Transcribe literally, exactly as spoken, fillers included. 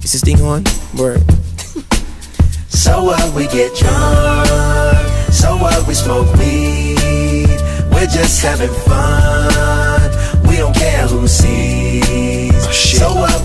Is this thing on? Word. So what, we get drunk. So what, we smoke weed. We're just having fun.